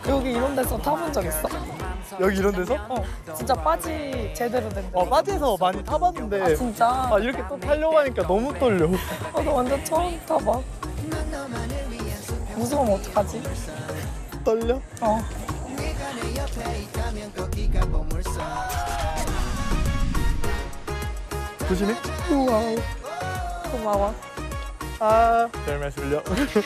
여기 이런 데서 타본 적 있어? 여기 이런 데서? 어, 진짜 바지 제대로 된 데. 바지에서 많이 타봤는데. 아, 진짜? 이렇게 또 타려고 하니까 너무 떨려. 나 완전 처음 타봐. 무서우면 어떡하지? 떨려? 어. 조심해. 우와. 고마워. 잘 마실려.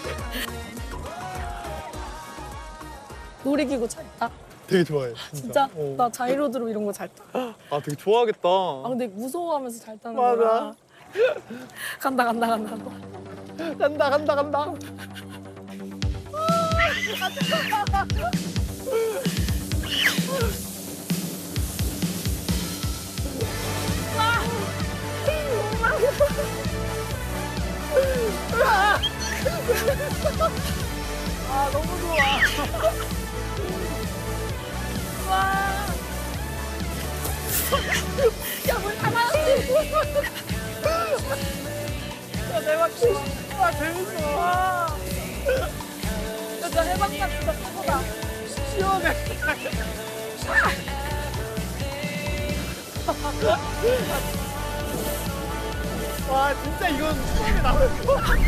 놀이기구 잘 타? 되게 좋아해. 진짜? 어. 나 자이로드로 이런 거 잘 타. 되게 좋아하겠다. 근데 무서워하면서 잘 타는 맞아. 거라. 간다. 간다. 너무 좋아. 야, 물 다 나왔지? 야, 대박. 재밌어. 야, 나 해방감 진짜 최고다. 시원해. 진짜 이건 처음에 나올 것 같아.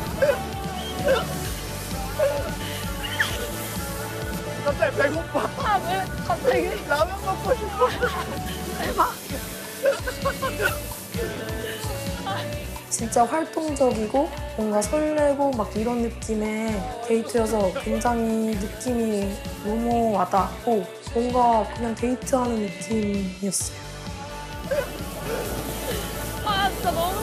갑자기 배고파. 왜 갑자기? 라면 먹고 싶어. 대박. 진짜 활동적이고 뭔가 설레고 막 이런 느낌의 데이트여서 굉장히 느낌이 너무 와닿고 뭔가 그냥 데이트하는 느낌이었어요. 진짜 너무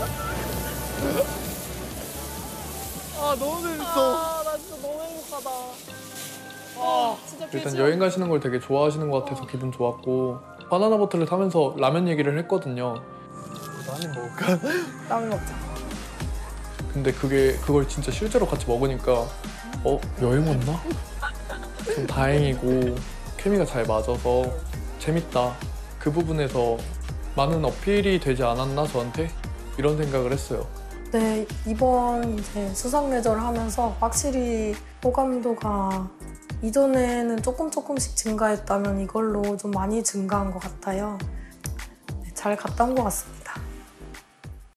너무 재밌어. 나 진짜 너무 행복하다. 진짜 일단 여행 가시는 걸 되게 좋아하시는 것 같아서 기분 좋았고 바나나 보트를 타면서 라면 얘기를 했거든요. 라면 먹을까? 라면 먹자. 근데 그걸 진짜 실제로 같이 먹으니까 여행 왔나? 좀 다행이고 케미가 잘 맞아서 재밌다. 그 부분에서 많은 어필이 되지 않았나 저한테? 이런 생각을 했어요. 네, 이번 이제 수상레저를 하면서 확실히 호감도가 이전에는 조금씩 증가했다면 이걸로 좀 많이 증가한 것 같아요. 네, 잘 갔다 온 것 같습니다.